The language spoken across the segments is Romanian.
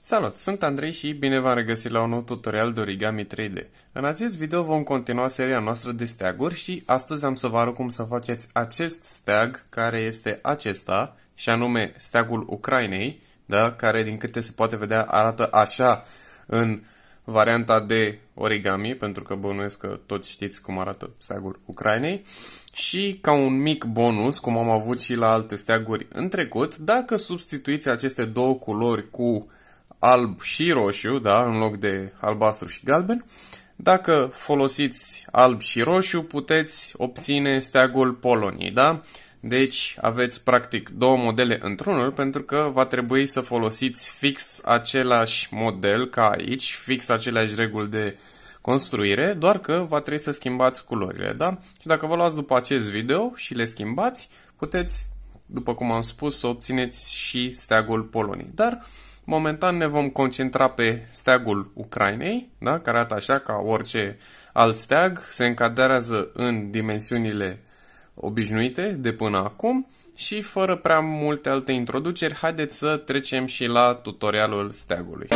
Salut, sunt Andrei și bine v-am regăsit la un nou tutorial de origami 3D. În acest video vom continua seria noastră de steaguri și astăzi am să vă arăt cum să faceți acest steag care este acesta, și anume steagul Ucrainei, da? Care din câte se poate vedea arată așa în varianta de origami, pentru că bănuiesc că toți știți cum arată steagul Ucrainei. Și ca un mic bonus, cum am avut și la alte steaguri în trecut, dacă substituiți aceste două culori cu alb și roșu, da, în loc de albastru și galben, dacă folosiți alb și roșu, puteți obține steagul Poloniei, da? Deci aveți practic două modele într-unul, pentru că va trebui să folosiți fix același model ca aici, fix aceleași reguli de construire, doar că va trebui să schimbați culorile, da? Și dacă vă luați după acest video și le schimbați, puteți, după cum am spus, să obțineți și steagul Poloniei. Dar momentan ne vom concentra pe steagul Ucrainei, da? Care arată așa ca orice alt steag, se încadrează în dimensiunile obișnuite de până acum și fără prea multe alte introduceri, haideți să trecem și la tutorialul steagului.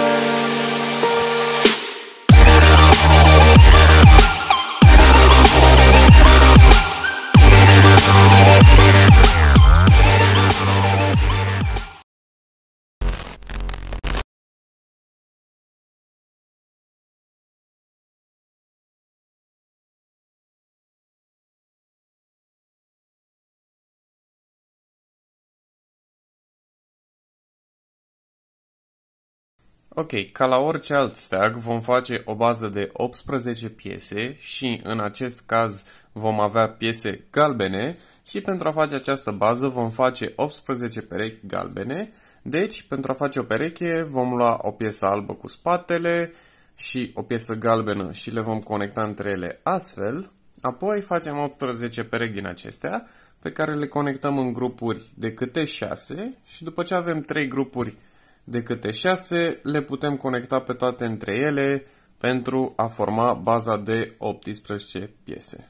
Ok, ca la orice alt steag vom face o bază de 18 piese și în acest caz vom avea piese galbene și pentru a face această bază vom face 18 perechi galbene. Deci, pentru a face o pereche vom lua o piesă albă cu spatele și o piesă galbenă și le vom conecta între ele astfel. Apoi facem 18 perechi din acestea pe care le conectăm în grupuri de câte 6 și după ce avem 3 grupuri de câte 6, le putem conecta pe toate între ele pentru a forma baza de 18 piese.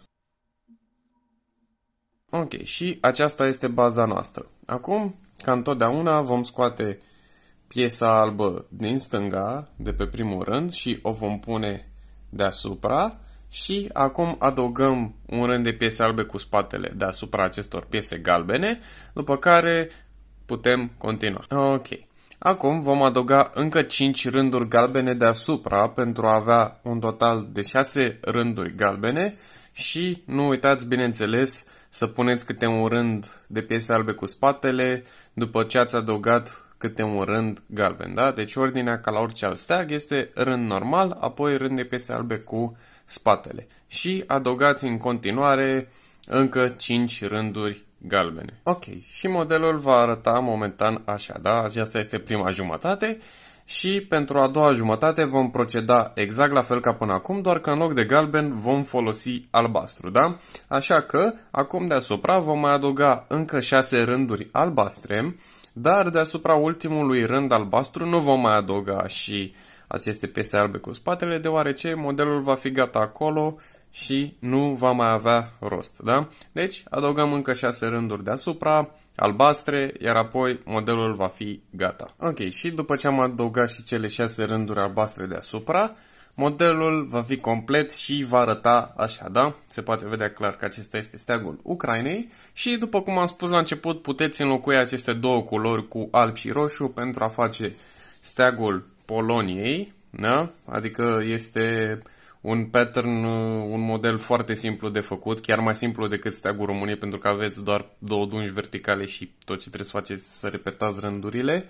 Ok, și aceasta este baza noastră. Acum, ca întotdeauna, vom scoate piesa albă din stânga, de pe primul rând, și o vom pune deasupra. Și acum adăugăm un rând de piese albe cu spatele deasupra acestor piese galbene, după care putem continua. Ok. Acum vom adăuga încă 5 rânduri galbene deasupra pentru a avea un total de 6 rânduri galbene și nu uitați, bineînțeles, să puneți câte un rând de piese albe cu spatele după ce ați adăugat câte un rând galben, da? Deci ordinea ca la orice alt steag este rând normal, apoi rând de piese albe cu spatele și adăugați în continuare încă 5 rânduri galbene. Ok, și modelul va arăta momentan așa, da? Aceasta este prima jumătate și pentru a doua jumătate vom proceda exact la fel ca până acum, doar că în loc de galben vom folosi albastru, da? Așa că acum deasupra vom mai adăuga încă 6 rânduri albastre, dar deasupra ultimului rând albastru nu vom mai adăuga și aceste piese albe cu spatele, deoarece modelul va fi gata acolo și nu va mai avea rost, da? Deci adăugăm încă 6 rânduri deasupra, albastre, iar apoi modelul va fi gata. Ok, și după ce am adăugat și cele 6 rânduri albastre deasupra, modelul va fi complet și va arăta așa, da? Se poate vedea clar că acesta este steagul Ucrainei și după cum am spus la început, puteți înlocui aceste două culori cu alb și roșu pentru a face steagul Poloniei, da? Adică este un pattern, un model foarte simplu de făcut, chiar mai simplu decât steagul României, pentru că aveți doar două dungi verticale și tot ce trebuie să faceți să repetați rândurile.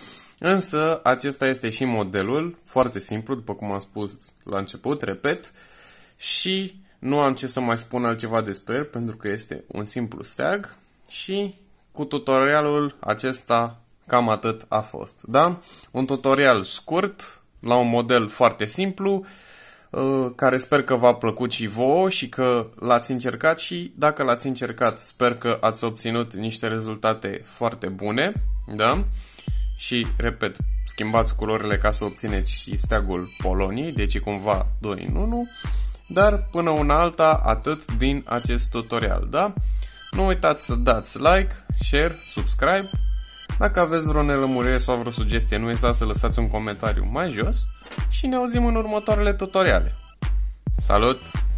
Însă acesta este și modelul, foarte simplu, după cum am spus la început, repet, și nu am ce să mai spun altceva despre el, pentru că este un simplu steag și cu tutorialul acesta cam atât a fost, da? Un tutorial scurt, la un model foarte simplu, care sper că v-a plăcut și vouă și că l-ați încercat și dacă l-ați încercat, sper că ați obținut niște rezultate foarte bune, da? Și, repet, schimbați culorile ca să obțineți și steagul Poloniei, deci cumva 2 în 1, dar până una alta, atât din acest tutorial, da? Nu uitați să dați like, share, subscribe Dacă aveți vreo nelămurire sau vreo sugestie, nu ezitați să lăsați un comentariu mai jos și ne auzim în următoarele tutoriale. Salut!